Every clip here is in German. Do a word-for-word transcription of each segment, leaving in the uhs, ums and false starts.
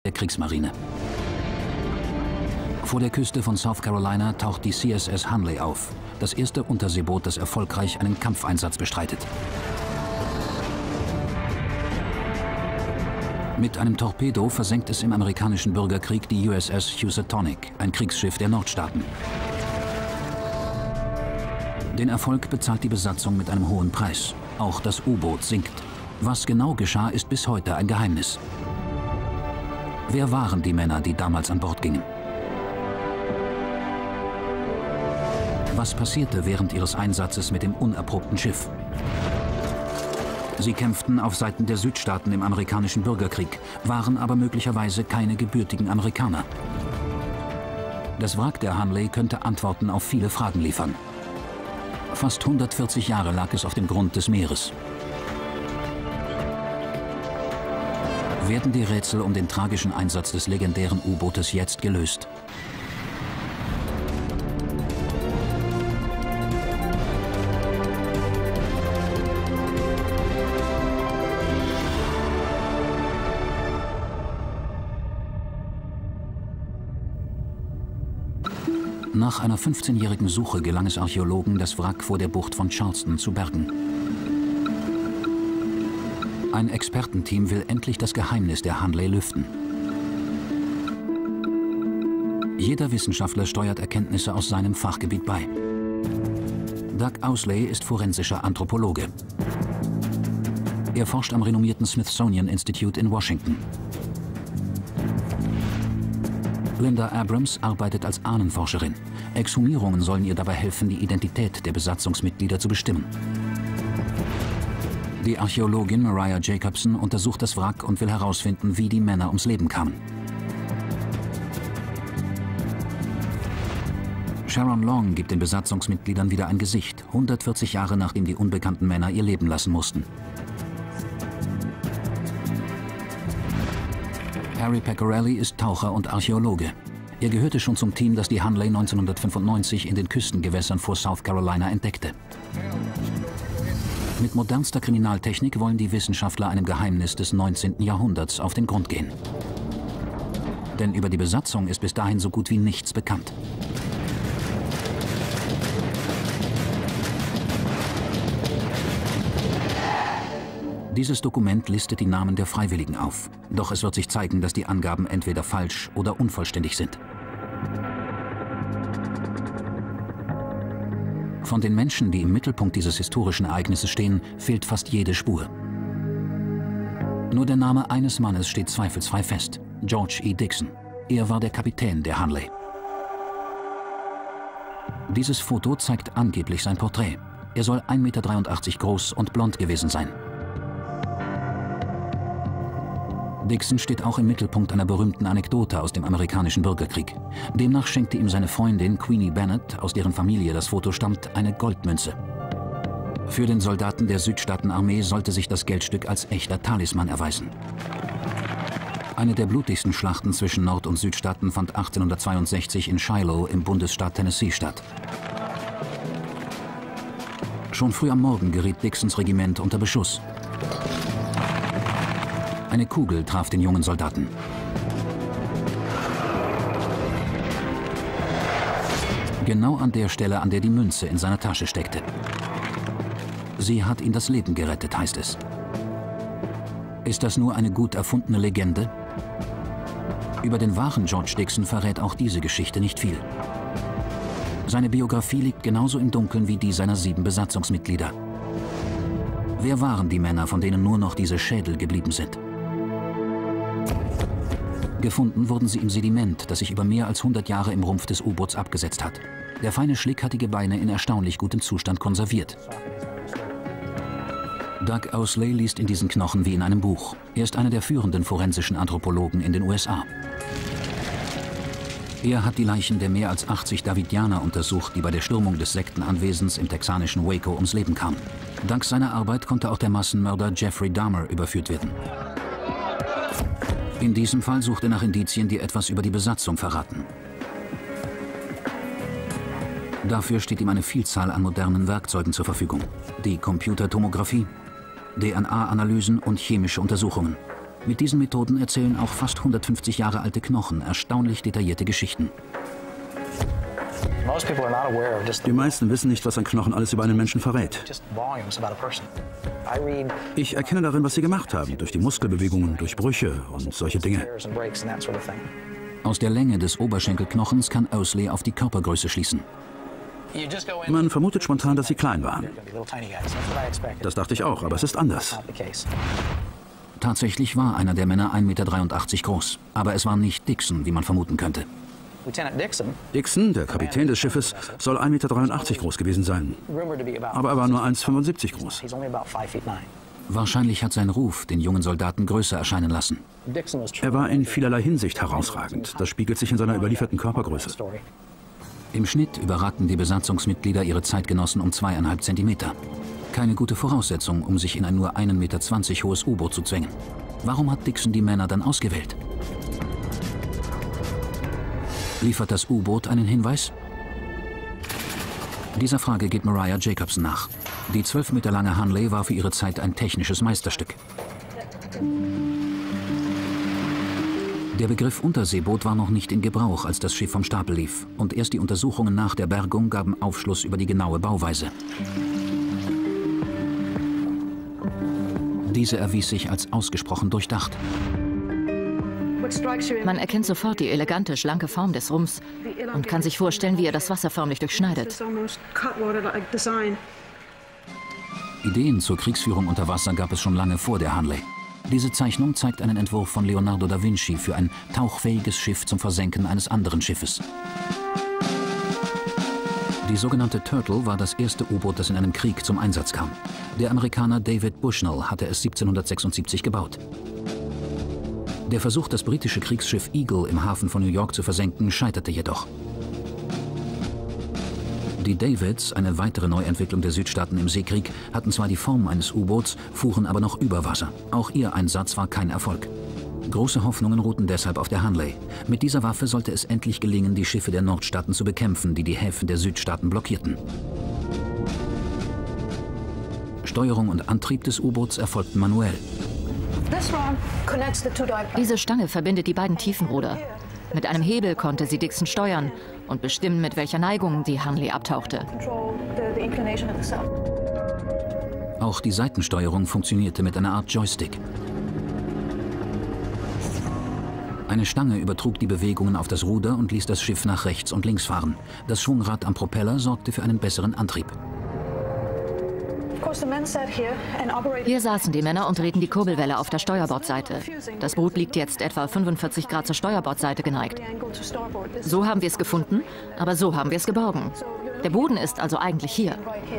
der Kriegsmarine. Vor der Küste von South Carolina taucht die C S S Hunley auf, das erste Unterseeboot, das erfolgreich einen Kampfeinsatz bestreitet. Mit einem Torpedo versenkt es im amerikanischen Bürgerkrieg die U S S Housatonic, ein Kriegsschiff der Nordstaaten. Den Erfolg bezahlt die Besatzung mit einem hohen Preis. Auch das U-Boot sinkt. Was genau geschah, ist bis heute ein Geheimnis. Wer waren die Männer, die damals an Bord gingen? Was passierte während ihres Einsatzes mit dem unerprobten Schiff? Sie kämpften auf Seiten der Südstaaten im amerikanischen Bürgerkrieg, waren aber möglicherweise keine gebürtigen Amerikaner. Das Wrack der Hunley könnte Antworten auf viele Fragen liefern. Fast hundertvierzig Jahre lag es auf dem Grund des Meeres. Werden die Rätsel um den tragischen Einsatz des legendären U-Bootes jetzt gelöst? Nach einer fünfzehnjährigen Suche gelang es Archäologen, das Wrack vor der Bucht von Charleston zu bergen. Ein Expertenteam will endlich das Geheimnis der Hunley lüften. Jeder Wissenschaftler steuert Erkenntnisse aus seinem Fachgebiet bei. Doug Owsley ist forensischer Anthropologe. Er forscht am renommierten Smithsonian Institute in Washington. Linda Abrams arbeitet als Ahnenforscherin. Exhumierungen sollen ihr dabei helfen, die Identität der Besatzungsmitglieder zu bestimmen. Die Archäologin Mariah Jacobson untersucht das Wrack und will herausfinden, wie die Männer ums Leben kamen. Sharon Long gibt den Besatzungsmitgliedern wieder ein Gesicht, hundertvierzig Jahre nachdem die unbekannten Männer ihr Leben lassen mussten. Harry Pecorelli ist Taucher und Archäologe. Er gehörte schon zum Team, das die Hunley neunzehnhundertfünfundneunzig in den Küstengewässern vor South Carolina entdeckte. Mit modernster Kriminaltechnik wollen die Wissenschaftler einem Geheimnis des neunzehnten Jahrhunderts auf den Grund gehen. Denn über die Besatzung ist bis dahin so gut wie nichts bekannt. Dieses Dokument listet die Namen der Freiwilligen auf. Doch es wird sich zeigen, dass die Angaben entweder falsch oder unvollständig sind. Von den Menschen, die im Mittelpunkt dieses historischen Ereignisses stehen, fehlt fast jede Spur. Nur der Name eines Mannes steht zweifelsfrei fest: George E. Dixon. Er war der Kapitän der Hunley. Dieses Foto zeigt angeblich sein Porträt. Er soll ein Meter dreiundachtzig groß und blond gewesen sein. Dixon steht auch im Mittelpunkt einer berühmten Anekdote aus dem amerikanischen Bürgerkrieg. Demnach schenkte ihm seine Freundin Queenie Bennett, aus deren Familie das Foto stammt, eine Goldmünze. Für den Soldaten der Südstaatenarmee sollte sich das Geldstück als echter Talisman erweisen. Eine der blutigsten Schlachten zwischen Nord- und Südstaaten fand achtzehnhundertzweiundsechzig in Shiloh im Bundesstaat Tennessee statt. Schon früh am Morgen geriet Dixons Regiment unter Beschuss. Eine Kugel traf den jungen Soldaten. Genau an der Stelle, an der die Münze in seiner Tasche steckte. Sie hat ihn das Leben gerettet, heißt es. Ist das nur eine gut erfundene Legende? Über den wahren George Dixon verrät auch diese Geschichte nicht viel. Seine Biografie liegt genauso im Dunkeln wie die seiner sieben Besatzungsmitglieder. Wer waren die Männer, von denen nur noch diese Schädel geblieben sind? Gefunden wurden sie im Sediment, das sich über mehr als hundert Jahre im Rumpf des U-Boots abgesetzt hat. Der feine Schlick hat die Gebeine in erstaunlich gutem Zustand konserviert. Doug Owsley liest in diesen Knochen wie in einem Buch. Er ist einer der führenden forensischen Anthropologen in den U S A. Er hat die Leichen der mehr als achtzig Davidianer untersucht, die bei der Stürmung des Sektenanwesens im texanischen Waco ums Leben kamen. Dank seiner Arbeit konnte auch der Massenmörder Jeffrey Dahmer überführt werden. In diesem Fall sucht er nach Indizien, die etwas über die Besatzung verraten. Dafür steht ihm eine Vielzahl an modernen Werkzeugen zur Verfügung. Die Computertomographie, D N A-Analysen und chemische Untersuchungen. Mit diesen Methoden erzählen auch fast hundertfünfzig Jahre alte Knochen erstaunlich detaillierte Geschichten. Die meisten wissen nicht, was ein Knochen alles über einen Menschen verrät. Ich erkenne darin, was sie gemacht haben, durch die Muskelbewegungen, durch Brüche und solche Dinge. Aus der Länge des Oberschenkelknochens kann Owsley auf die Körpergröße schließen. Man vermutet spontan, dass sie klein waren. Das dachte ich auch, aber es ist anders. Tatsächlich war einer der Männer ein Meter dreiundachtzig groß, aber es war nicht Dixon, wie man vermuten könnte. Dixon, der Kapitän des Schiffes, soll ein Meter dreiundachtzig groß gewesen sein. Aber er war nur eins Komma fünfundsiebzig groß. Wahrscheinlich hat sein Ruf den jungen Soldaten größer erscheinen lassen. Er war in vielerlei Hinsicht herausragend. Das spiegelt sich in seiner überlieferten Körpergröße. Im Schnitt überragten die Besatzungsmitglieder ihre Zeitgenossen um zweieinhalb Zentimeter. Keine gute Voraussetzung, um sich in ein nur ein Meter zwanzig hohes U-Boot zu zwängen. Warum hat Dixon die Männer dann ausgewählt? Liefert das U-Boot einen Hinweis? Dieser Frage geht Mariah Jacobson nach. Die zwölf Meter lange Hunley war für ihre Zeit ein technisches Meisterstück. Der Begriff Unterseeboot war noch nicht in Gebrauch, als das Schiff vom Stapel lief. Und erst die Untersuchungen nach der Bergung gaben Aufschluss über die genaue Bauweise. Diese erwies sich als ausgesprochen durchdacht. Man erkennt sofort die elegante, schlanke Form des Rumpfs und kann sich vorstellen, wie er das Wasser förmlich durchschneidet. Ideen zur Kriegsführung unter Wasser gab es schon lange vor der Hunley. Diese Zeichnung zeigt einen Entwurf von Leonardo da Vinci für ein tauchfähiges Schiff zum Versenken eines anderen Schiffes. Die sogenannte Turtle war das erste U-Boot, das in einem Krieg zum Einsatz kam. Der Amerikaner David Bushnell hatte es siebzehnhundertsechsundsiebzig gebaut. Der Versuch, das britische Kriegsschiff Eagle im Hafen von New York zu versenken, scheiterte jedoch. Die Davids, eine weitere Neuentwicklung der Südstaaten im Seekrieg, hatten zwar die Form eines U-Boots, fuhren aber noch über Wasser. Auch ihr Einsatz war kein Erfolg. Große Hoffnungen ruhten deshalb auf der Hunley. Mit dieser Waffe sollte es endlich gelingen, die Schiffe der Nordstaaten zu bekämpfen, die die Häfen der Südstaaten blockierten. Steuerung und Antrieb des U-Boots erfolgten manuell. Diese Stange verbindet die beiden Tiefenruder. Mit einem Hebel konnte sie Dixon steuern und bestimmen, mit welcher Neigung die Hunley abtauchte. Auch die Seitensteuerung funktionierte mit einer Art Joystick. Eine Stange übertrug die Bewegungen auf das Ruder und ließ das Schiff nach rechts und links fahren. Das Schwungrad am Propeller sorgte für einen besseren Antrieb. Hier saßen die Männer und drehten die Kurbelwelle auf der Steuerbordseite. Das Boot liegt jetzt etwa fünfundvierzig Grad zur Steuerbordseite geneigt. So haben wir es gefunden, aber so haben wir es geborgen. Der Boden ist also eigentlich hier.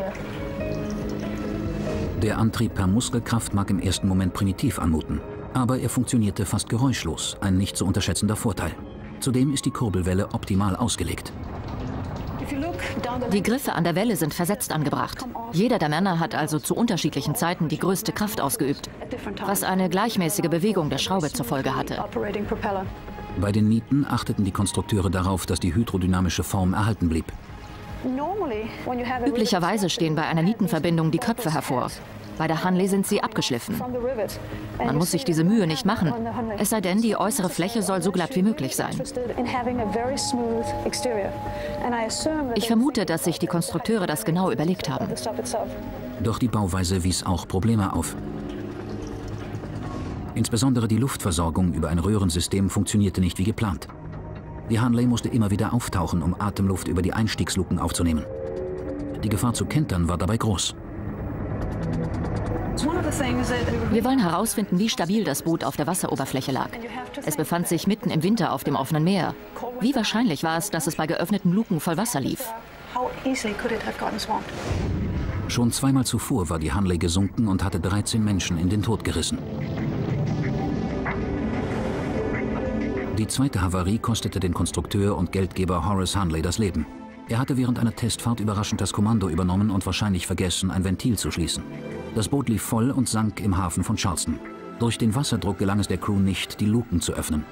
Der Antrieb per Muskelkraft mag im ersten Moment primitiv anmuten, aber er funktionierte fast geräuschlos, ein nicht zu unterschätzender Vorteil. Zudem ist die Kurbelwelle optimal ausgelegt. Die Griffe an der Welle sind versetzt angebracht. Jeder der Männer hat also zu unterschiedlichen Zeiten die größte Kraft ausgeübt, was eine gleichmäßige Bewegung der Schraube zur Folge hatte. Bei den Nieten achteten die Konstrukteure darauf, dass die hydrodynamische Form erhalten blieb. Üblicherweise stehen bei einer Nietenverbindung die Köpfe hervor. Bei der Hunley sind sie abgeschliffen. Man muss sich diese Mühe nicht machen, es sei denn, die äußere Fläche soll so glatt wie möglich sein. Ich vermute, dass sich die Konstrukteure das genau überlegt haben. Doch die Bauweise wies auch Probleme auf. Insbesondere die Luftversorgung über ein Röhrensystem funktionierte nicht wie geplant. Die Hunley musste immer wieder auftauchen, um Atemluft über die Einstiegsluken aufzunehmen. Die Gefahr zu kentern war dabei groß. Wir wollen herausfinden, wie stabil das Boot auf der Wasseroberfläche lag. Es befand sich mitten im Winter auf dem offenen Meer. Wie wahrscheinlich war es, dass es bei geöffneten Luken voll Wasser lief? Schon zweimal zuvor war die Hunley gesunken und hatte dreizehn Menschen in den Tod gerissen. Die zweite Havarie kostete den Konstrukteur und Geldgeber Horace Hunley das Leben. Er hatte während einer Testfahrt überraschend das Kommando übernommen und wahrscheinlich vergessen, ein Ventil zu schließen. Das Boot lief voll und sank im Hafen von Charleston. Durch den Wasserdruck gelang es der Crew nicht, die Luken zu öffnen.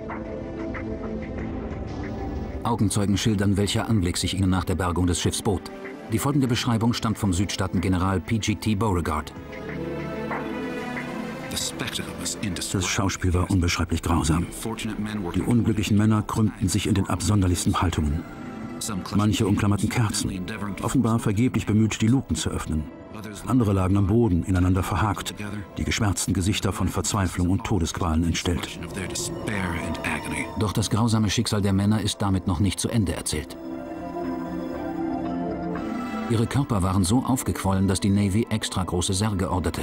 Augenzeugen schildern, welcher Anblick sich ihnen nach der Bergung des Schiffs bot. Die folgende Beschreibung stammt vom Südstaaten-General P G T Beauregard. Das Schauspiel war unbeschreiblich grausam. Die unglücklichen Männer krümmten sich in den absonderlichsten Haltungen. Manche umklammerten Kerzen, offenbar vergeblich bemüht, die Luken zu öffnen. Andere lagen am Boden, ineinander verhakt, die geschwärzten Gesichter von Verzweiflung und Todesqualen entstellt. Doch das grausame Schicksal der Männer ist damit noch nicht zu Ende erzählt. Ihre Körper waren so aufgequollen, dass die Navy extra große Särge orderte.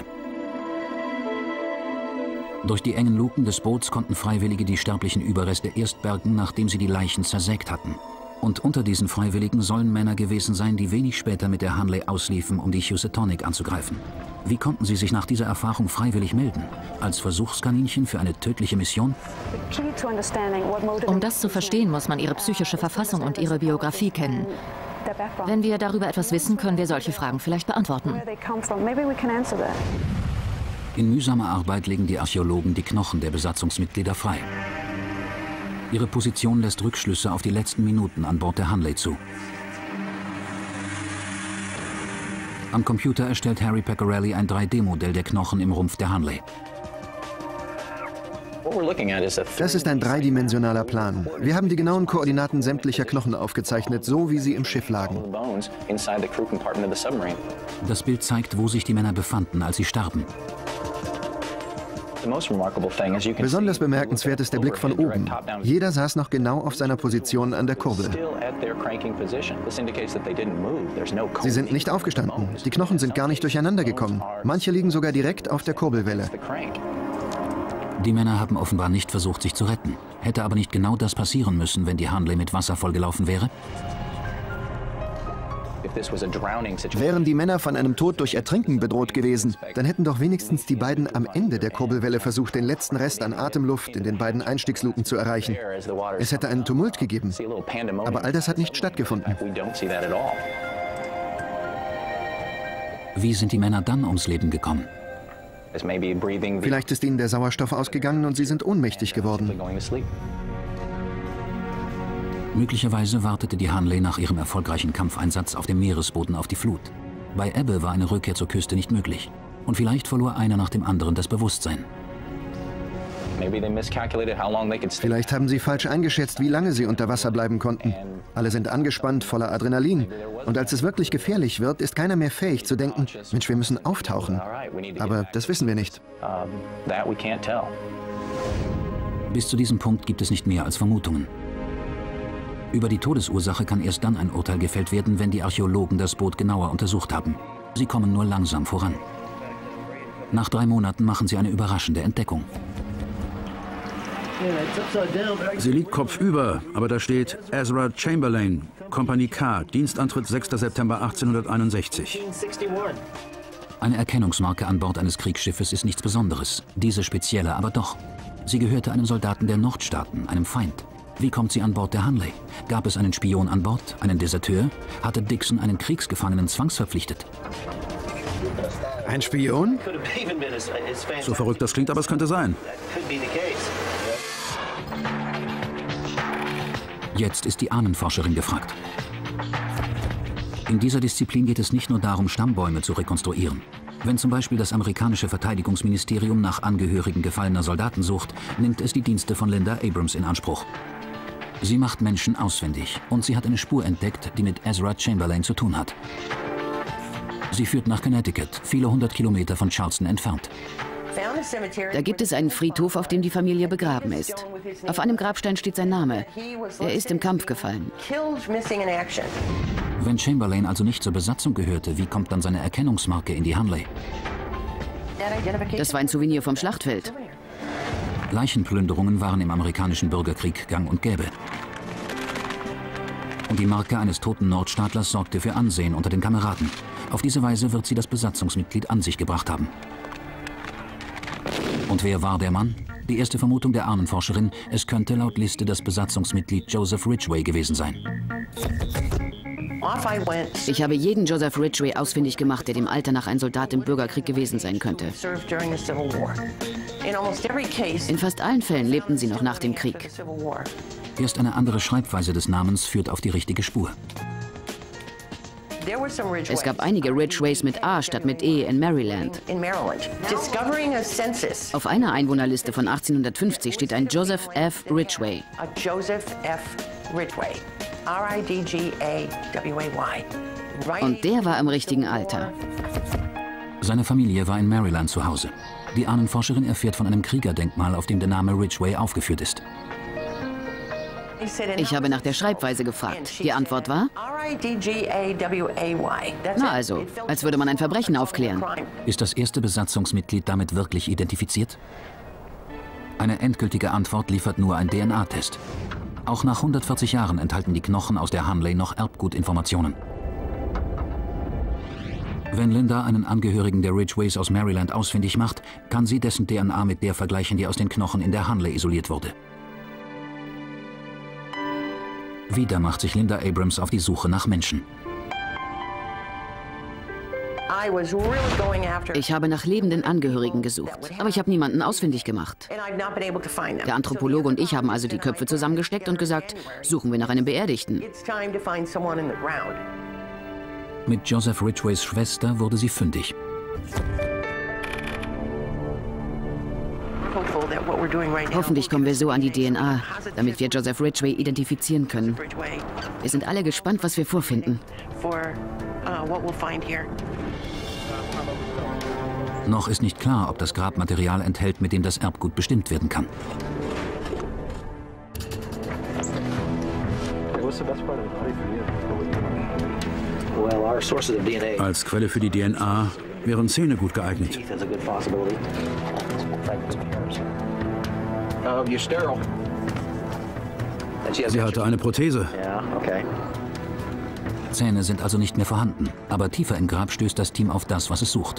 Durch die engen Luken des Boots konnten Freiwillige die sterblichen Überreste erst bergen, nachdem sie die Leichen zersägt hatten. Und unter diesen Freiwilligen sollen Männer gewesen sein, die wenig später mit der Hunley ausliefen, um die Housatonic anzugreifen. Wie konnten sie sich nach dieser Erfahrung freiwillig melden? Als Versuchskaninchen für eine tödliche Mission? Um das zu verstehen, muss man ihre psychische Verfassung und ihre Biografie kennen. Wenn wir darüber etwas wissen, können wir solche Fragen vielleicht beantworten. In mühsamer Arbeit legen die Archäologen die Knochen der Besatzungsmitglieder frei. Ihre Position lässt Rückschlüsse auf die letzten Minuten an Bord der Hunley zu. Am Computer erstellt Harry Pecorelli ein drei D Modell der Knochen im Rumpf der Hunley. Das ist ein dreidimensionaler Plan. Wir haben die genauen Koordinaten sämtlicher Knochen aufgezeichnet, so wie sie im Schiff lagen. Das Bild zeigt, wo sich die Männer befanden, als sie starben. Besonders bemerkenswert ist der Blick von oben. Jeder saß noch genau auf seiner Position an der Kurbel. Sie sind nicht aufgestanden. Die Knochen sind gar nicht durcheinander gekommen. Manche liegen sogar direkt auf der Kurbelwelle. Die Männer haben offenbar nicht versucht, sich zu retten. Hätte aber nicht genau das passieren müssen, wenn die Hunley mit Wasser vollgelaufen wäre? Wären die Männer von einem Tod durch Ertrinken bedroht gewesen, dann hätten doch wenigstens die beiden am Ende der Kurbelwelle versucht, den letzten Rest an Atemluft in den beiden Einstiegsluken zu erreichen. Es hätte einen Tumult gegeben, aber all das hat nicht stattgefunden. Wie sind die Männer dann ums Leben gekommen? Vielleicht ist ihnen der Sauerstoff ausgegangen und sie sind ohnmächtig geworden. Möglicherweise wartete die Hunley nach ihrem erfolgreichen Kampfeinsatz auf dem Meeresboden auf die Flut. Bei Ebbe war eine Rückkehr zur Küste nicht möglich. Und vielleicht verlor einer nach dem anderen das Bewusstsein. Vielleicht haben sie falsch eingeschätzt, wie lange sie unter Wasser bleiben konnten. Alle sind angespannt, voller Adrenalin. Und als es wirklich gefährlich wird, ist keiner mehr fähig zu denken, Mensch, wir müssen auftauchen. Aber das wissen wir nicht. Bis zu diesem Punkt gibt es nicht mehr als Vermutungen. Über die Todesursache kann erst dann ein Urteil gefällt werden, wenn die Archäologen das Boot genauer untersucht haben. Sie kommen nur langsam voran. Nach drei Monaten machen sie eine überraschende Entdeckung. Sie liegt kopfüber, aber da steht Ezra Chamberlain, Kompanie K, Dienstantritt sechster September achtzehnhunderteinundsechzig. Eine Erkennungsmarke an Bord eines Kriegsschiffes ist nichts Besonderes. Diese spezielle aber doch. Sie gehörte einem Soldaten der Nordstaaten, einem Feind. Wie kommt sie an Bord der Hunley? Gab es einen Spion an Bord, einen Deserteur? Hatte Dixon einen Kriegsgefangenen zwangsverpflichtet? Ein Spion? So verrückt das klingt, aber es könnte sein. Jetzt ist die Ahnenforscherin gefragt. In dieser Disziplin geht es nicht nur darum, Stammbäume zu rekonstruieren. Wenn zum Beispiel das amerikanische Verteidigungsministerium nach Angehörigen gefallener Soldaten sucht, nimmt es die Dienste von Linda Abrams in Anspruch. Sie macht Menschen ausfindig und sie hat eine Spur entdeckt, die mit Ezra Chamberlain zu tun hat. Sie führt nach Connecticut, viele hundert Kilometer von Charleston entfernt. Da gibt es einen Friedhof, auf dem die Familie begraben ist. Auf einem Grabstein steht sein Name. Er ist im Kampf gefallen. Wenn Chamberlain also nicht zur Besatzung gehörte, wie kommt dann seine Erkennungsmarke in die Hunley? Das war ein Souvenir vom Schlachtfeld. Leichenplünderungen waren im amerikanischen Bürgerkrieg gang und gäbe. Und die Marke eines toten Nordstaatlers sorgte für Ansehen unter den Kameraden. Auf diese Weise wird sie das Besatzungsmitglied an sich gebracht haben. Und wer war der Mann? Die erste Vermutung der Ahnenforscherin, es könnte laut Liste das Besatzungsmitglied Joseph Ridgway gewesen sein. Ich habe jeden Joseph Ridgway ausfindig gemacht, der dem Alter nach ein Soldat im Bürgerkrieg gewesen sein könnte. In fast allen Fällen lebten sie noch nach dem Krieg. Erst eine andere Schreibweise des Namens führt auf die richtige Spur. Es gab einige Ridgways mit A statt mit E in Maryland. Auf einer Einwohnerliste von achtzehnhundertfünfzig steht ein Joseph F. Ridgway. Und der war im richtigen Alter. Seine Familie war in Maryland zu Hause. Die Ahnenforscherin erfährt von einem Kriegerdenkmal, auf dem der Name Ridgway aufgeführt ist. Ich habe nach der Schreibweise gefragt. Die Antwort war? Na also, als würde man ein Verbrechen aufklären. Ist das erste Besatzungsmitglied damit wirklich identifiziert? Eine endgültige Antwort liefert nur ein D N A-Test. Auch nach hundertvierzig Jahren enthalten die Knochen aus der Hunley noch Erbgutinformationen. Wenn Linda einen Angehörigen der Ridgways aus Maryland ausfindig macht, kann sie dessen D N A mit der vergleichen, die aus den Knochen in der Hunley isoliert wurde. Wieder macht sich Linda Abrams auf die Suche nach Menschen. Ich habe nach lebenden Angehörigen gesucht, aber ich habe niemanden ausfindig gemacht. Der Anthropologe und ich haben also die Köpfe zusammengesteckt und gesagt, suchen wir nach einem Beerdigten. Mit Joseph Ridgways Schwester wurde sie fündig. Hoffentlich kommen wir so an die D N A, damit wir Joseph Ridgway identifizieren können. Wir sind alle gespannt, was wir vorfinden. Noch ist nicht klar, ob das Grab Material enthält, mit dem das Erbgut bestimmt werden kann. Als Quelle für die D N A wären Zähne gut geeignet. Sie hatte eine Prothese. Zähne sind also nicht mehr vorhanden, aber tiefer im Grab stößt das Team auf das, was es sucht.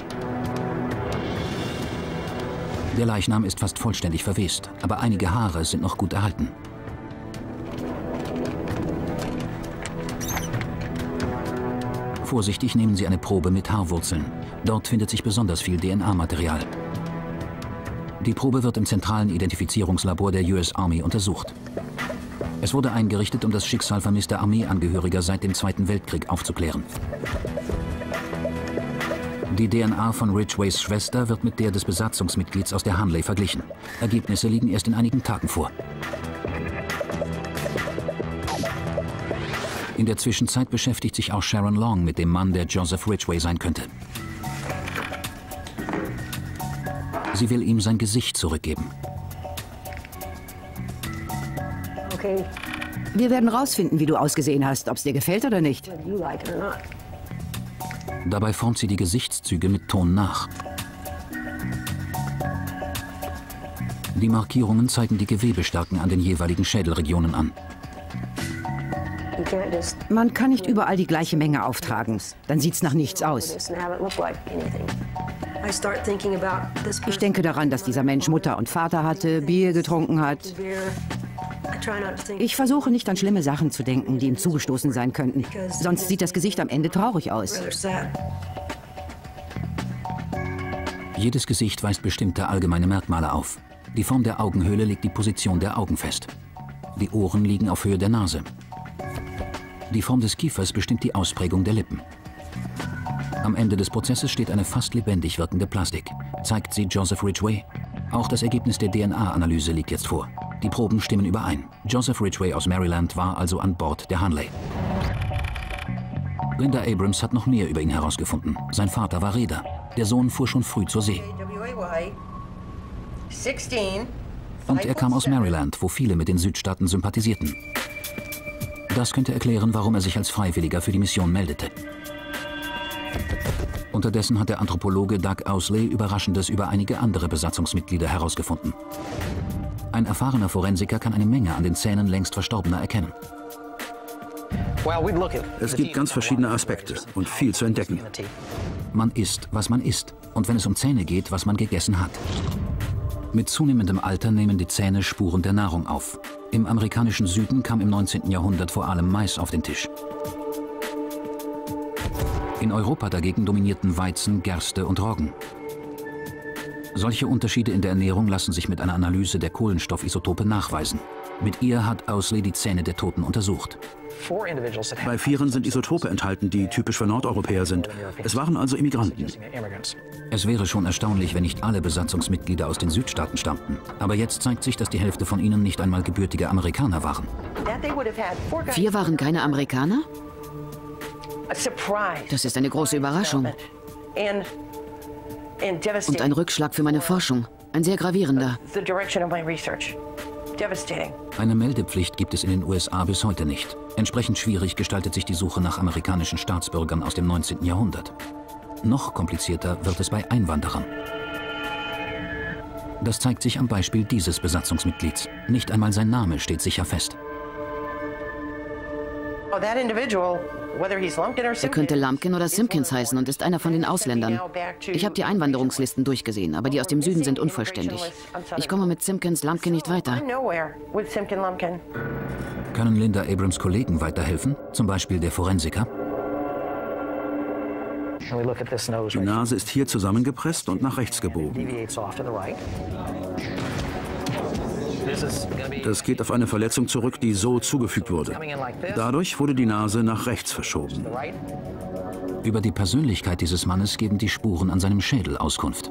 Der Leichnam ist fast vollständig verwest, aber einige Haare sind noch gut erhalten. Vorsichtig nehmen sie eine Probe mit Haarwurzeln. Dort findet sich besonders viel D N A-Material. Die Probe wird im zentralen Identifizierungslabor der U S Army untersucht. Es wurde eingerichtet, um das Schicksal vermisster Armeeangehöriger seit dem Zweiten Weltkrieg aufzuklären. Die D N A von Ridgways Schwester wird mit der des Besatzungsmitglieds aus der Hunley verglichen. Ergebnisse liegen erst in einigen Tagen vor. In der Zwischenzeit beschäftigt sich auch Sharon Long mit dem Mann, der Joseph Ridgway sein könnte. Sie will ihm sein Gesicht zurückgeben. Wir werden rausfinden, wie du ausgesehen hast, ob es dir gefällt oder nicht. Dabei formt sie die Gesichtszüge mit Ton nach. Die Markierungen zeigen die Gewebestärken an den jeweiligen Schädelregionen an. Man kann nicht überall die gleiche Menge auftragen. Dann sieht's nach nichts aus. Ich denke daran, dass dieser Mensch Mutter und Vater hatte, Bier getrunken hat. Ich versuche nicht an schlimme Sachen zu denken, die ihm zugestoßen sein könnten. Sonst sieht das Gesicht am Ende traurig aus. Jedes Gesicht weist bestimmte allgemeine Merkmale auf. Die Form der Augenhöhle legt die Position der Augen fest. Die Ohren liegen auf Höhe der Nase. Die Form des Kiefers bestimmt die Ausprägung der Lippen. Am Ende des Prozesses steht eine fast lebendig wirkende Plastik. Zeigt sie Joseph Ridgway? Auch das Ergebnis der D N A-Analyse liegt jetzt vor. Die Proben stimmen überein. Joseph Ridgway aus Maryland war also an Bord der Hunley. Linda Abrams hat noch mehr über ihn herausgefunden. Sein Vater war Reeder. Der Sohn fuhr schon früh zur See. Und er kam aus Maryland, wo viele mit den Südstaaten sympathisierten. Das könnte erklären, warum er sich als Freiwilliger für die Mission meldete. Unterdessen hat der Anthropologe Doug Owsley Überraschendes über einige andere Besatzungsmitglieder herausgefunden. Ein erfahrener Forensiker kann eine Menge an den Zähnen längst Verstorbener erkennen. Es gibt ganz verschiedene Aspekte und viel zu entdecken. Man isst, was man isst. Und wenn es um Zähne geht, was man gegessen hat. Mit zunehmendem Alter nehmen die Zähne Spuren der Nahrung auf. Im amerikanischen Süden kam im neunzehnten Jahrhundert vor allem Mais auf den Tisch. In Europa dagegen dominierten Weizen, Gerste und Roggen. Solche Unterschiede in der Ernährung lassen sich mit einer Analyse der Kohlenstoffisotope nachweisen. Mit ihr hat Owsley die Zähne der Toten untersucht. Bei Vieren sind Isotope enthalten, die typisch für Nordeuropäer sind. Es waren also Immigranten. Es wäre schon erstaunlich, wenn nicht alle Besatzungsmitglieder aus den Südstaaten stammten. Aber jetzt zeigt sich, dass die Hälfte von ihnen nicht einmal gebürtige Amerikaner waren. Vier waren keine Amerikaner? Das ist eine große Überraschung. Und ein Rückschlag für meine Forschung. Ein sehr gravierender. Eine Meldepflicht gibt es in den U S A bis heute nicht. Entsprechend schwierig gestaltet sich die Suche nach amerikanischen Staatsbürgern aus dem neunzehnten Jahrhundert. Noch komplizierter wird es bei Einwanderern. Das zeigt sich am Beispiel dieses Besatzungsmitglieds. Nicht einmal sein Name steht sicher fest. Er könnte Lumpkin oder Simpkins heißen und ist einer von den Ausländern. Ich habe die Einwanderungslisten durchgesehen, aber die aus dem Süden sind unvollständig. Ich komme mit Simpkins Lumpkin nicht weiter. Können Linda Abrams Kollegen weiterhelfen? Zum Beispiel der Forensiker? Die Nase ist hier zusammengepresst und nach rechts gebogen. Das geht auf eine Verletzung zurück, die so zugefügt wurde. Dadurch wurde die Nase nach rechts verschoben. Über die Persönlichkeit dieses Mannes geben die Spuren an seinem Schädel Auskunft.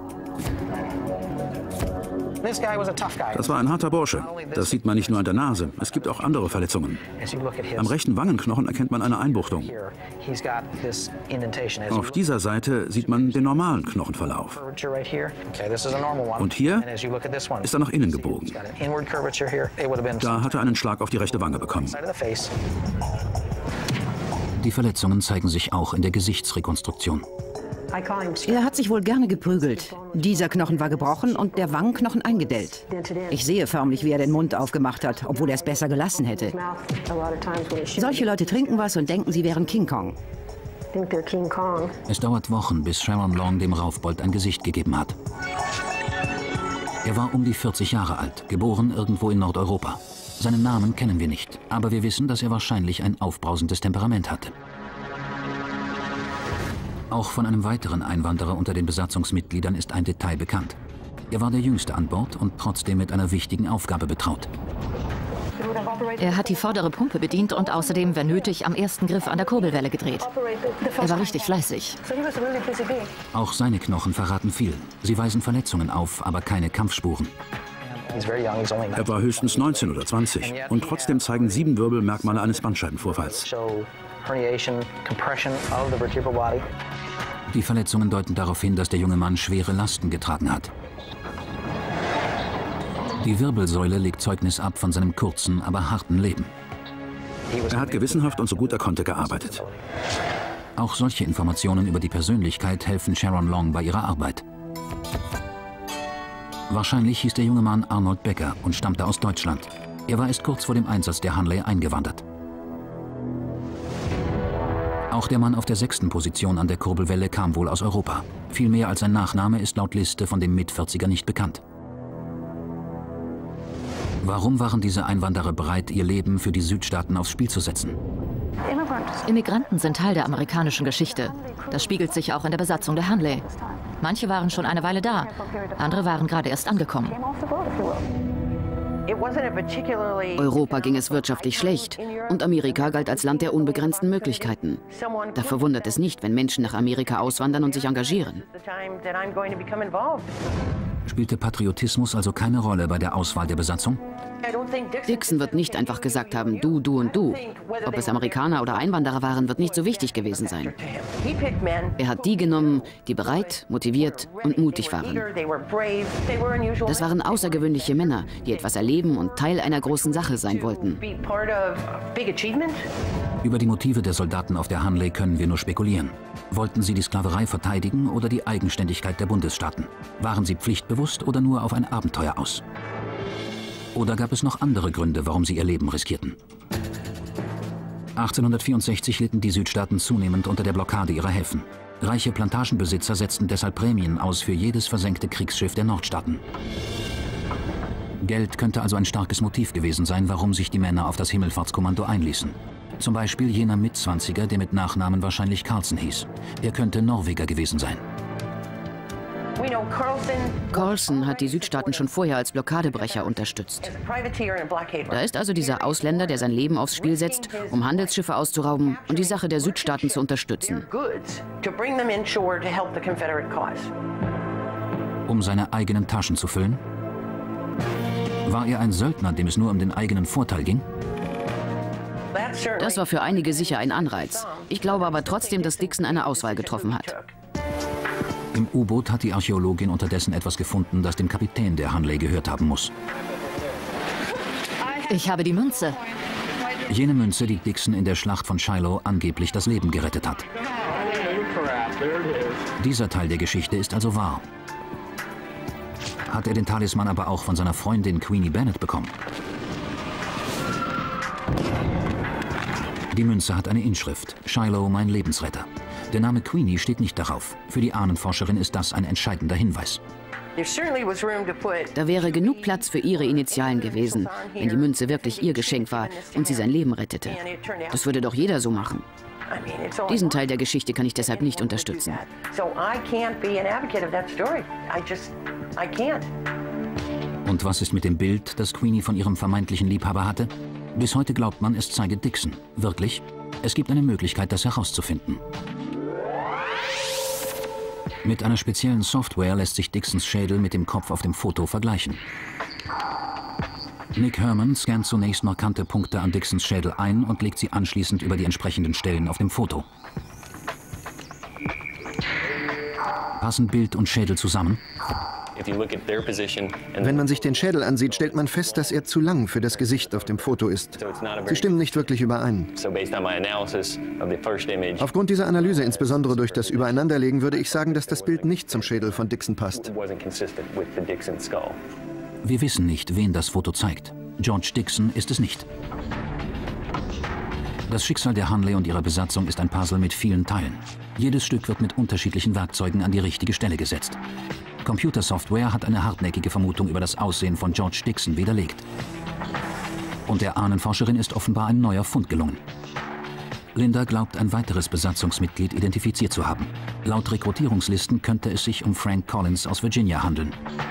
Das war ein harter Bursche. Das sieht man nicht nur an der Nase. Es gibt auch andere Verletzungen. Am rechten Wangenknochen erkennt man eine Einbuchtung. Auf dieser Seite sieht man den normalen Knochenverlauf. Und hier ist er nach innen gebogen. Da hat er einen Schlag auf die rechte Wange bekommen. Die Verletzungen zeigen sich auch in der Gesichtsrekonstruktion. Er hat sich wohl gerne geprügelt. Dieser Knochen war gebrochen und der Wangenknochen eingedellt. Ich sehe förmlich, wie er den Mund aufgemacht hat, obwohl er es besser gelassen hätte. Solche Leute trinken was und denken, sie wären King Kong. Es dauert Wochen, bis Sharon Long dem Raufbold ein Gesicht gegeben hat. Er war um die vierzig Jahre alt, geboren irgendwo in Nordeuropa. Seinen Namen kennen wir nicht, aber wir wissen, dass er wahrscheinlich ein aufbrausendes Temperament hatte. Auch von einem weiteren Einwanderer unter den Besatzungsmitgliedern ist ein Detail bekannt. Er war der Jüngste an Bord und trotzdem mit einer wichtigen Aufgabe betraut. Er hat die vordere Pumpe bedient und außerdem, wenn nötig, am ersten Griff an der Kurbelwelle gedreht. Er war richtig fleißig. Auch seine Knochen verraten viel. Sie weisen Verletzungen auf, aber keine Kampfspuren. Er war höchstens neunzehn oder zwanzig und trotzdem zeigen sieben Wirbel Merkmale eines Bandscheibenvorfalls. Die Verletzungen deuten darauf hin, dass der junge Mann schwere Lasten getragen hat. Die Wirbelsäule legt Zeugnis ab von seinem kurzen, aber harten Leben. Er hat gewissenhaft und so gut er konnte gearbeitet. Auch solche Informationen über die Persönlichkeit helfen Sharon Long bei ihrer Arbeit. Wahrscheinlich hieß der junge Mann Arnold Becker und stammte aus Deutschland. Er war erst kurz vor dem Einsatz der Hunley eingewandert. Auch der Mann auf der sechsten Position an der Kurbelwelle kam wohl aus Europa. Viel mehr als sein Nachname ist laut Liste von dem Mitvierziger nicht bekannt. Warum waren diese Einwanderer bereit, ihr Leben für die Südstaaten aufs Spiel zu setzen? Immigranten sind Teil der amerikanischen Geschichte. Das spiegelt sich auch in der Besatzung der Hunley. Manche waren schon eine Weile da, andere waren gerade erst angekommen. Europa ging es wirtschaftlich schlecht und Amerika galt als Land der unbegrenzten Möglichkeiten. Da verwundert es nicht, wenn Menschen nach Amerika auswandern und sich engagieren. Spielte Patriotismus also keine Rolle bei der Auswahl der Besatzung? Dixon wird nicht einfach gesagt haben, du, du und du. Ob es Amerikaner oder Einwanderer waren, wird nicht so wichtig gewesen sein. Er hat die genommen, die bereit, motiviert und mutig waren. Das waren außergewöhnliche Männer, die etwas erleben und Teil einer großen Sache sein wollten. Über die Motive der Soldaten auf der Hunley können wir nur spekulieren. Wollten sie die Sklaverei verteidigen oder die Eigenständigkeit der Bundesstaaten? Waren sie pflichtbewusst oder nur auf ein Abenteuer aus? Oder gab es noch andere Gründe, warum sie ihr Leben riskierten? achtzehnhundertvierundsechzig litten die Südstaaten zunehmend unter der Blockade ihrer Häfen. Reiche Plantagenbesitzer setzten deshalb Prämien aus für jedes versenkte Kriegsschiff der Nordstaaten. Geld könnte also ein starkes Motiv gewesen sein, warum sich die Männer auf das Himmelfahrtskommando einließen. Zum Beispiel jener Mitzwanziger, der mit Nachnamen wahrscheinlich Carlson hieß. Er könnte Norweger gewesen sein. Carlson hat die Südstaaten schon vorher als Blockadebrecher unterstützt. Da ist also dieser Ausländer, der sein Leben aufs Spiel setzt, um Handelsschiffe auszurauben und die Sache der Südstaaten zu unterstützen. Um seine eigenen Taschen zu füllen? War er ein Söldner, dem es nur um den eigenen Vorteil ging? Das war für einige sicher ein Anreiz. Ich glaube aber trotzdem, dass Dixon eine Auswahl getroffen hat. Im U-Boot hat die Archäologin unterdessen etwas gefunden, das dem Kapitän der Hunley gehört haben muss. Ich habe die Münze. Jene Münze, die Dixon in der Schlacht von Shiloh angeblich das Leben gerettet hat. Dieser Teil der Geschichte ist also wahr. Hat er den Talisman aber auch von seiner Freundin Queenie Bennett bekommen? Die Münze hat eine Inschrift: Shiloh, mein Lebensretter. Der Name Queenie steht nicht darauf. Für die Ahnenforscherin ist das ein entscheidender Hinweis. Da wäre genug Platz für ihre Initialen gewesen, wenn die Münze wirklich ihr Geschenk war und sie sein Leben rettete. Das würde doch jeder so machen. Diesen Teil der Geschichte kann ich deshalb nicht unterstützen. Und was ist mit dem Bild, das Queenie von ihrem vermeintlichen Liebhaber hatte? Bis heute glaubt man, es zeige Dixon. Wirklich? Es gibt eine Möglichkeit, das herauszufinden. Mit einer speziellen Software lässt sich Dixons Schädel mit dem Kopf auf dem Foto vergleichen. Nick Herman scannt zunächst markante Punkte an Dixons Schädel ein und legt sie anschließend über die entsprechenden Stellen auf dem Foto. Passen Bild und Schädel zusammen? Wenn man sich den Schädel ansieht, stellt man fest, dass er zu lang für das Gesicht auf dem Foto ist. Sie stimmen nicht wirklich überein. Aufgrund dieser Analyse, insbesondere durch das Übereinanderlegen, würde ich sagen, dass das Bild nicht zum Schädel von Dixon passt. Wir wissen nicht, wen das Foto zeigt. George Dixon ist es nicht. Das Schicksal der Hunley und ihrer Besatzung ist ein Puzzle mit vielen Teilen. Jedes Stück wird mit unterschiedlichen Werkzeugen an die richtige Stelle gesetzt. Computersoftware hat eine hartnäckige Vermutung über das Aussehen von George Dixon widerlegt. Und der Ahnenforscherin ist offenbar ein neuer Fund gelungen. Linda glaubt, ein weiteres Besatzungsmitglied identifiziert zu haben. Laut Rekrutierungslisten könnte es sich um Frank Collins aus Virginia handeln.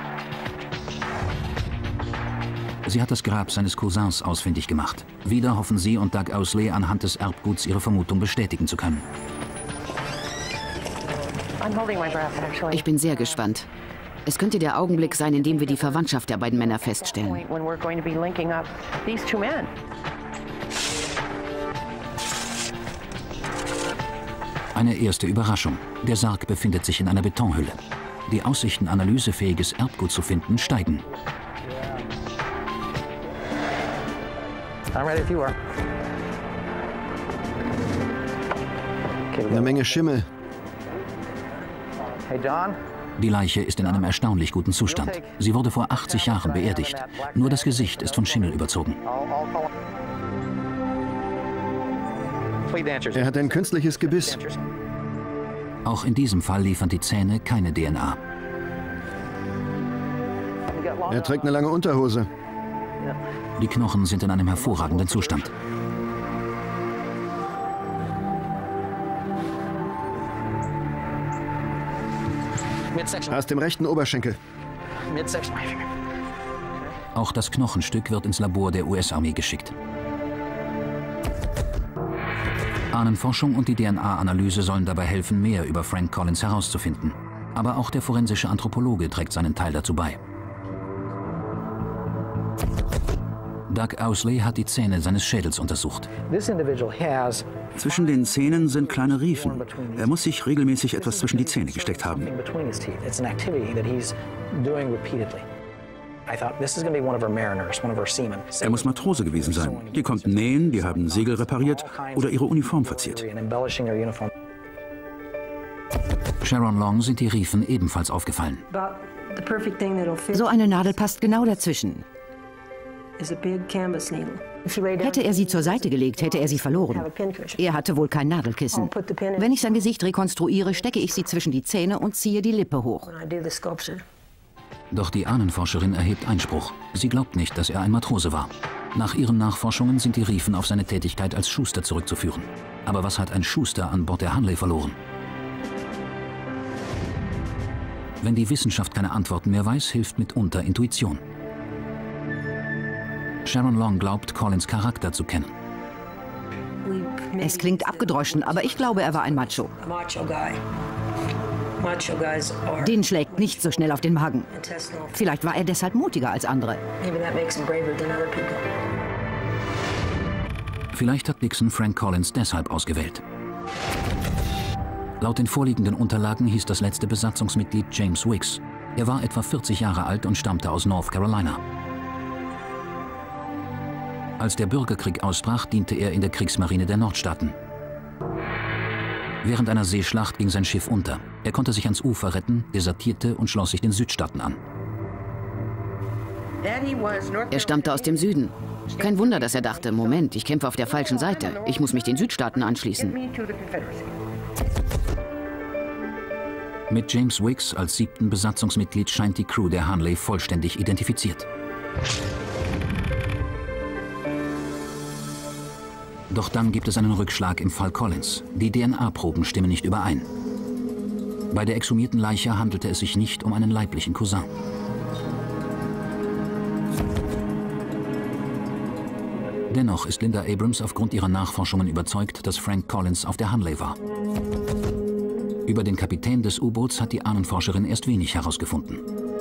Sie hat das Grab seines Cousins ausfindig gemacht. Wieder hoffen sie und Doug Owsley anhand des Erbguts ihre Vermutung bestätigen zu können. Ich bin sehr gespannt. Es könnte der Augenblick sein, in dem wir die Verwandtschaft der beiden Männer feststellen. Eine erste Überraschung. Der Sarg befindet sich in einer Betonhülle. Die Aussichten, analysefähiges Erbgut zu finden, steigen. Eine Menge Schimmel. Die Leiche ist in einem erstaunlich guten Zustand. Sie wurde vor achtzig Jahren beerdigt. Nur das Gesicht ist von Schimmel überzogen. Er hat ein künstliches Gebiss. Auch in diesem Fall liefern die Zähne keine D N A. Er trägt eine lange Unterhose. Die Knochen sind in einem hervorragenden Zustand. Aus dem rechten Oberschenkel. Auch das Knochenstück wird ins Labor der U S-Armee geschickt. Ahnenforschung und die D N A-Analyse sollen dabei helfen, mehr über Frank Collins herauszufinden. Aber auch der forensische Anthropologe trägt seinen Teil dazu bei. Doug Owsley hat die Zähne seines Schädels untersucht. Zwischen den Zähnen sind kleine Riefen. Er muss sich regelmäßig etwas zwischen die Zähne gesteckt haben. Er muss Matrose gewesen sein. Die konnten nähen, die haben Segel repariert oder ihre Uniform verziert. Sharon Long sind die Riefen ebenfalls aufgefallen. So eine Nadel passt genau dazwischen. Hätte er sie zur Seite gelegt, hätte er sie verloren. Er hatte wohl kein Nadelkissen. Wenn ich sein Gesicht rekonstruiere, stecke ich sie zwischen die Zähne und ziehe die Lippe hoch. Doch die Ahnenforscherin erhebt Einspruch. Sie glaubt nicht, dass er ein Matrose war. Nach ihren Nachforschungen sind die Riefen auf seine Tätigkeit als Schuster zurückzuführen. Aber was hat ein Schuster an Bord der Hunley verloren? Wenn die Wissenschaft keine Antworten mehr weiß, hilft mitunter Intuition. Sharon Long glaubt, Collins' Charakter zu kennen. Es klingt abgedroschen, aber ich glaube, er war ein Macho. Den schlägt nicht so schnell auf den Magen. Vielleicht war er deshalb mutiger als andere. Vielleicht hat Dixon Frank Collins deshalb ausgewählt. Laut den vorliegenden Unterlagen hieß das letzte Besatzungsmitglied James Wicks. Er war etwa vierzig Jahre alt und stammte aus North Carolina. Als der Bürgerkrieg ausbrach, diente er in der Kriegsmarine der Nordstaaten. Während einer Seeschlacht ging sein Schiff unter. Er konnte sich ans Ufer retten, desertierte und schloss sich den Südstaaten an. Er stammte aus dem Süden. Kein Wunder, dass er dachte, Moment, ich kämpfe auf der falschen Seite. Ich muss mich den Südstaaten anschließen. Mit James Wicks als siebten Besatzungsmitglied scheint die Crew der Hunley vollständig identifiziert. Doch dann gibt es einen Rückschlag im Fall Collins. Die D N A-Proben stimmen nicht überein. Bei der exhumierten Leiche handelte es sich nicht um einen leiblichen Cousin. Dennoch ist Linda Abrams aufgrund ihrer Nachforschungen überzeugt, dass Frank Collins auf der Hunley war. Über den Kapitän des U-Boots hat die Ahnenforscherin erst wenig herausgefunden.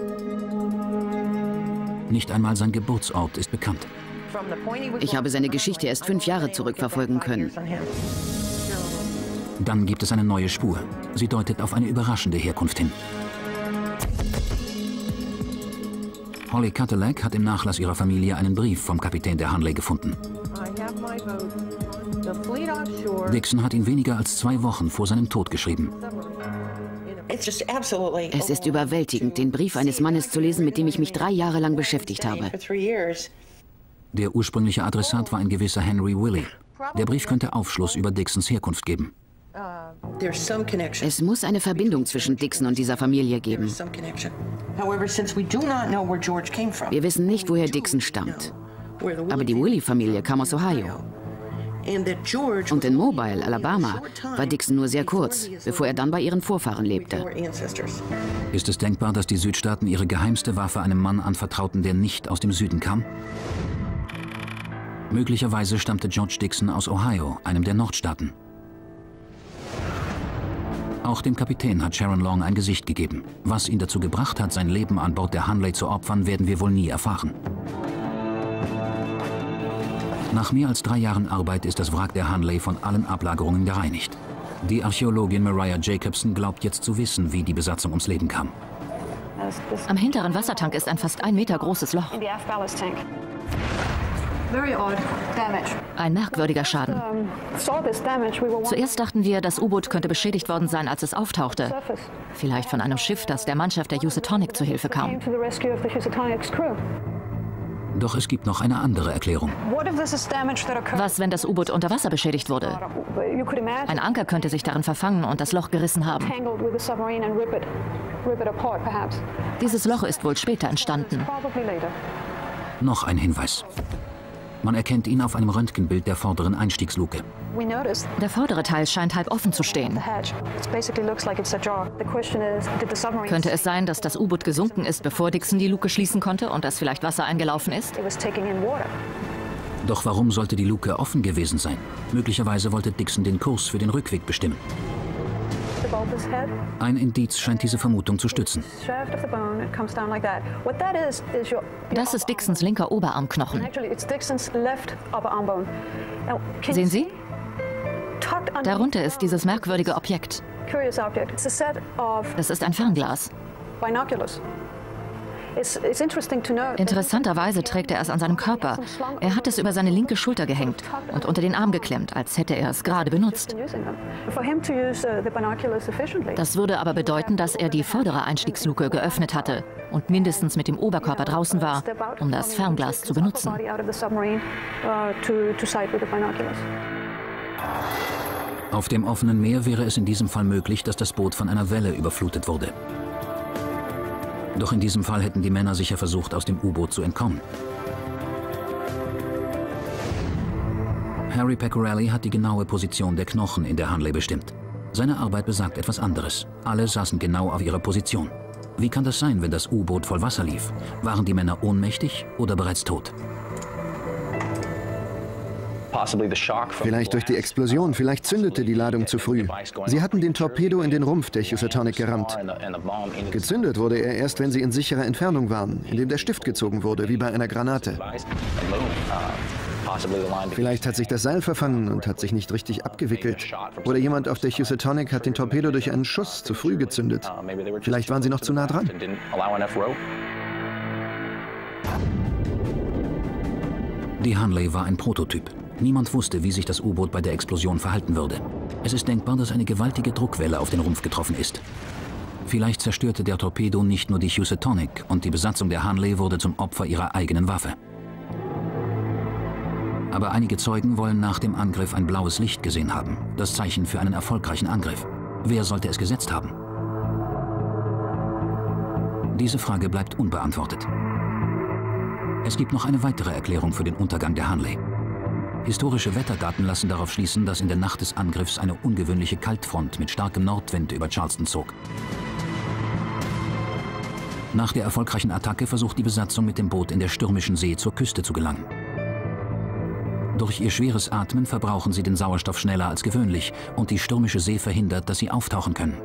Nicht einmal sein Geburtsort ist bekannt. Ich habe seine Geschichte erst fünf Jahre zurückverfolgen können. Dann gibt es eine neue Spur. Sie deutet auf eine überraschende Herkunft hin. Holly Cadillac hat im Nachlass ihrer Familie einen Brief vom Kapitän der Hunley gefunden. Dixon hat ihn weniger als zwei Wochen vor seinem Tod geschrieben. Es ist überwältigend, den Brief eines Mannes zu lesen, mit dem ich mich drei Jahre lang beschäftigt habe. Der ursprüngliche Adressat war ein gewisser Henry Willey. Der Brief könnte Aufschluss über Dixons Herkunft geben. Es muss eine Verbindung zwischen Dixon und dieser Familie geben. Wir wissen nicht, woher Dixon stammt. Aber die Willey-Familie kam aus Ohio. Und in Mobile, Alabama, war Dixon nur sehr kurz, bevor er dann bei ihren Vorfahren lebte. Ist es denkbar, dass die Südstaaten ihre geheimste Waffe einem Mann anvertrauten, der nicht aus dem Süden kam? Möglicherweise stammte George Dixon aus Ohio, einem der Nordstaaten. Auch dem Kapitän hat Sharon Long ein Gesicht gegeben. Was ihn dazu gebracht hat, sein Leben an Bord der Hunley zu opfern, werden wir wohl nie erfahren. Nach mehr als drei Jahren Arbeit ist das Wrack der Hunley von allen Ablagerungen gereinigt. Die Archäologin Mariah Jacobson glaubt jetzt zu wissen, wie die Besatzung ums Leben kam. Am hinteren Wassertank ist ein fast ein Meter großes Loch. Ein merkwürdiger Schaden. Zuerst dachten wir, das U-Boot könnte beschädigt worden sein, als es auftauchte. Vielleicht von einem Schiff, das der Mannschaft der Housatonic zu Hilfe kam. Doch es gibt noch eine andere Erklärung. Was, wenn das U-Boot unter Wasser beschädigt wurde? Ein Anker könnte sich darin verfangen und das Loch gerissen haben. Dieses Loch ist wohl später entstanden. Noch ein Hinweis. Man erkennt ihn auf einem Röntgenbild der vorderen Einstiegsluke. Der vordere Teil scheint halb offen zu stehen. Könnte es sein, dass das U-Boot gesunken ist, bevor Dixon die Luke schließen konnte und dass vielleicht Wasser eingelaufen ist? Doch warum sollte die Luke offen gewesen sein? Möglicherweise wollte Dixon den Kurs für den Rückweg bestimmen. Ein Indiz scheint diese Vermutung zu stützen. Das ist Dixons linker Oberarmknochen. Sehen Sie? Darunter ist dieses merkwürdige Objekt. Das ist ein Fernglas. Interessanterweise trägt er es an seinem Körper. Er hat es über seine linke Schulter gehängt und unter den Arm geklemmt, als hätte er es gerade benutzt. Das würde aber bedeuten, dass er die vordere Einstiegsluke geöffnet hatte und mindestens mit dem Oberkörper draußen war, um das Fernglas zu benutzen. Auf dem offenen Meer wäre es in diesem Fall möglich, dass das Boot von einer Welle überflutet wurde. Doch in diesem Fall hätten die Männer sicher versucht, aus dem U-Boot zu entkommen. Harry Pecorelli hat die genaue Position der Knochen in der Hunley bestimmt. Seine Arbeit besagt etwas anderes. Alle saßen genau auf ihrer Position. Wie kann das sein, wenn das U-Boot voll Wasser lief? Waren die Männer ohnmächtig oder bereits tot? Vielleicht durch die Explosion, vielleicht zündete die Ladung zu früh. Sie hatten den Torpedo in den Rumpf der Housatonic gerammt. Gezündet wurde er erst, wenn sie in sicherer Entfernung waren, indem der Stift gezogen wurde, wie bei einer Granate. Vielleicht hat sich das Seil verfangen und hat sich nicht richtig abgewickelt. Oder jemand auf der Housatonic hat den Torpedo durch einen Schuss zu früh gezündet. Vielleicht waren sie noch zu nah dran. Die Hunley war ein Prototyp. Niemand wusste, wie sich das U-Boot bei der Explosion verhalten würde. Es ist denkbar, dass eine gewaltige Druckwelle auf den Rumpf getroffen ist. Vielleicht zerstörte der Torpedo nicht nur die Housatonic und die Besatzung der Hunley wurde zum Opfer ihrer eigenen Waffe. Aber einige Zeugen wollen nach dem Angriff ein blaues Licht gesehen haben. Das Zeichen für einen erfolgreichen Angriff. Wer sollte es gesetzt haben? Diese Frage bleibt unbeantwortet. Es gibt noch eine weitere Erklärung für den Untergang der Hunley. Historische Wetterdaten lassen darauf schließen, dass in der Nacht des Angriffs eine ungewöhnliche Kaltfront mit starkem Nordwind über Charleston zog. Nach der erfolgreichen Attacke versucht die Besatzung mit dem Boot in der stürmischen See zur Küste zu gelangen. Durch ihr schweres Atmen verbrauchen sie den Sauerstoff schneller als gewöhnlich und die stürmische See verhindert, dass sie auftauchen können.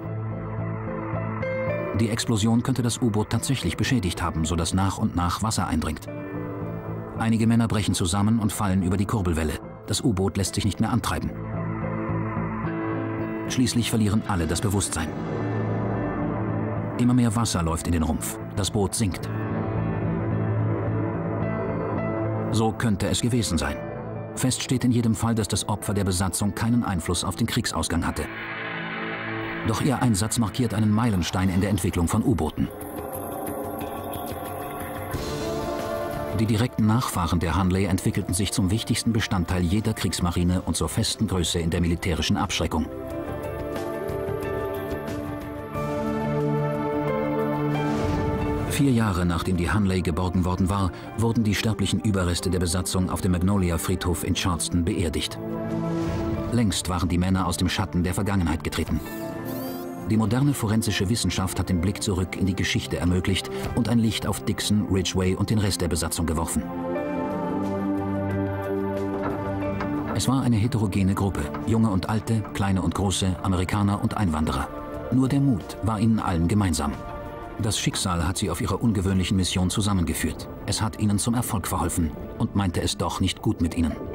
Die Explosion könnte das U-Boot tatsächlich beschädigt haben, sodass nach und nach Wasser eindringt. Einige Männer brechen zusammen und fallen über die Kurbelwelle. Das U-Boot lässt sich nicht mehr antreiben. Schließlich verlieren alle das Bewusstsein. Immer mehr Wasser läuft in den Rumpf. Das Boot sinkt. So könnte es gewesen sein. Fest steht in jedem Fall, dass das Opfer der Besatzung keinen Einfluss auf den Kriegsausgang hatte. Doch ihr Einsatz markiert einen Meilenstein in der Entwicklung von U-Booten. Die direkten Nachfahren der Hunley entwickelten sich zum wichtigsten Bestandteil jeder Kriegsmarine und zur festen Größe in der militärischen Abschreckung. Vier Jahre nachdem die Hunley geborgen worden war, wurden die sterblichen Überreste der Besatzung auf dem Magnolia-Friedhof in Charleston beerdigt. Längst waren die Männer aus dem Schatten der Vergangenheit getreten. Die moderne forensische Wissenschaft hat den Blick zurück in die Geschichte ermöglicht und ein Licht auf Dixon, Ridgway und den Rest der Besatzung geworfen. Es war eine heterogene Gruppe, junge und alte, kleine und große, Amerikaner und Einwanderer. Nur der Mut war ihnen allen gemeinsam. Das Schicksal hat sie auf ihrer ungewöhnlichen Mission zusammengeführt. Es hat ihnen zum Erfolg verholfen und meinte es doch nicht gut mit ihnen.